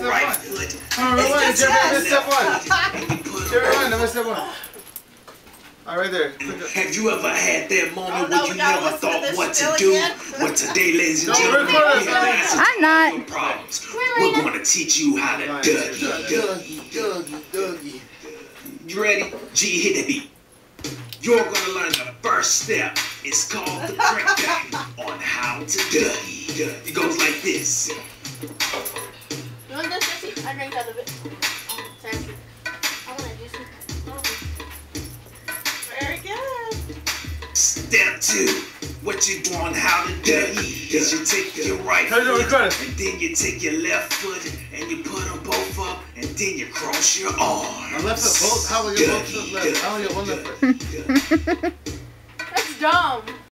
right foot. Rewind, Jerry, step one. Jerry, rewind, number step one. All right, there. Have you ever had that moment when you never thought what to do? Well, today, ladies and gentlemen, we have answered all your problems. We're going to teach you how to Dougie. You ready? G, hit that beat. You're going to learn the first step. It's called the breakdown on how to Dougie. It goes like this. You want this, Jesse? I drank out of it. Seriously. I want to do some. Very good. Step 2. What you doing, how to Dougie? Is you take your right foot, and then you take your left foot, and you put them both up, and then you cross your arms. My left foot, both? How will you both foot left? I only got one left foot. That's dumb.